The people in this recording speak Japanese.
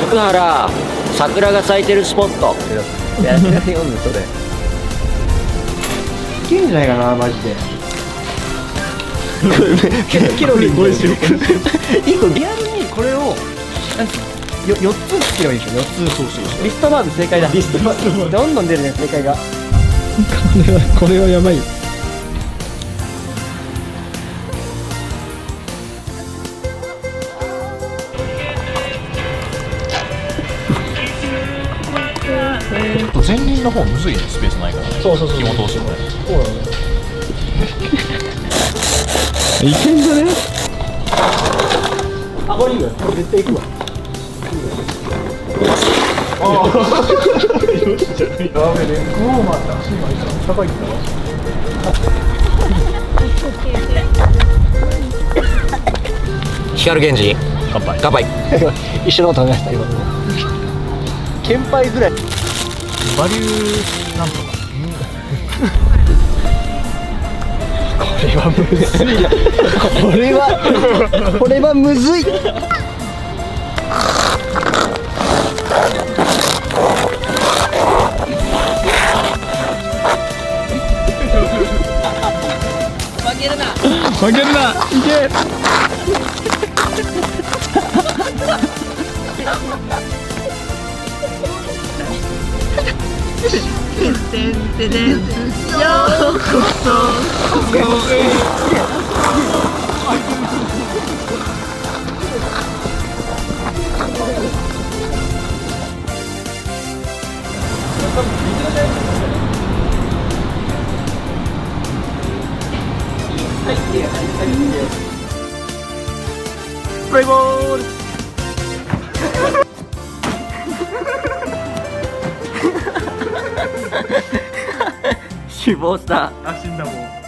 福原桜が咲いてるスポット。 やってないよそれ。いけんじゃないかなマジで。キロリン1個リアルにこれを4つつければいいでしょ。4つ。そうリストバーグ正解だ。リストバーグどんどん出るね正解が。これはやばい。 前輪の方むずいね、スペースないから。そう紐通すのね。そうだね。 いけんじゃね。あ、これいいよ。絶対行くわ。ああ。よしじゃない。ダメね。ゴーマンだ。足今高いんだわ。 光源氏乾杯。乾杯。 一緒のこと考えた今。剣杯ぐらい。 バリューなんとか。 これはむずいな。これはむずい。 負けるな。 負けるな。いけ。ようこそ。プレイボール。死亡した。 あ、死んだもん。